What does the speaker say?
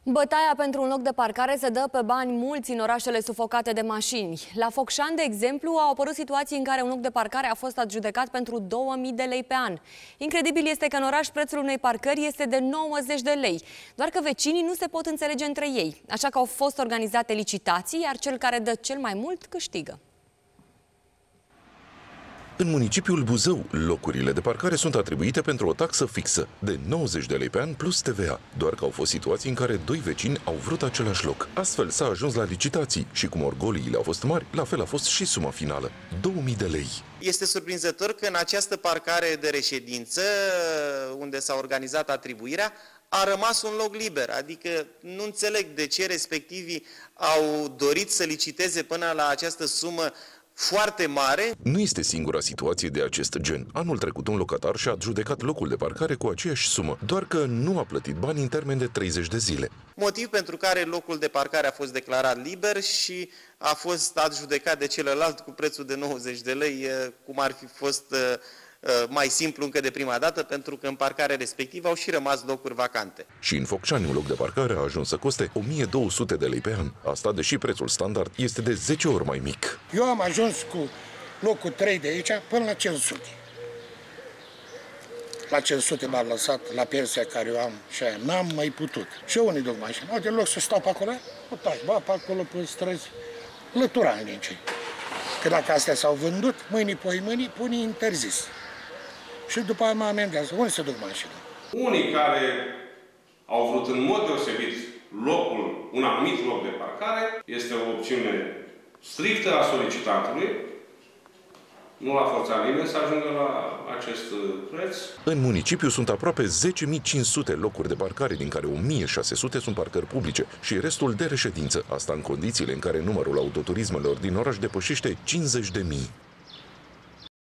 Bătaia pentru un loc de parcare se dă pe bani mulți în orașele sufocate de mașini. La Focșani, de exemplu, au apărut situații în care un loc de parcare a fost adjudecat pentru 2000 de lei pe an. Incredibil este că în oraș prețul unei parcări este de 90 de lei, doar că vecinii nu se pot înțelege între ei. Așa că au fost organizate licitații, iar cel care dă cel mai mult câștigă. În municipiul Buzău, locurile de parcare sunt atribuite pentru o taxă fixă de 90 de lei pe an plus TVA, doar că au fost situații în care doi vecini au vrut același loc. Astfel s-a ajuns la licitații și cum orgoliile au fost mari, la fel a fost și suma finală, 2000 de lei. Este surprinzător că în această parcare de reședință, unde s-a organizat atribuirea, a rămas un loc liber, adică nu înțeleg de ce respectivii au dorit să liciteze până la această sumă foarte mare. Nu este singura situație de acest gen. Anul trecut un locatar și-a adjudecat locul de parcare cu aceeași sumă, doar că nu a plătit bani în termen de 30 de zile. Motiv pentru care locul de parcare a fost declarat liber și a fost adjudecat de celălalt cu prețul de 90 de lei, cum ar fi fost mai simplu încă de prima dată, pentru că în parcarea respectivă au și rămas locuri vacante. Și în Focșani un loc de parcare a ajuns să coste 1200 de lei pe an. Asta deși prețul standard este de 10 ori mai mic. Eu am ajuns cu locul 3 de aici până la 500. La 500 m-am lăsat la pensia care eu am și aia. N-am mai putut. Și eu unii duc mașini. Au de loc să stau pe acolo, o taci, ba, pe acolo, pe străzi, lătura în nici. Că dacă astea s-au vândut, mâinii, punii interzis. Și după aia mă amendează. Unde se duc mașina? Unii care au vrut în mod deosebit un anumit loc de parcare, este o opțiune strictă a solicitantului. Nu l-a forțat nimeni să ajungă la acest preț. În municipiu sunt aproape 10.500 locuri de parcare, din care 1.600 sunt parcări publice și restul de reședință. Asta în condițiile în care numărul autoturismelor din oraș depășește 50.000.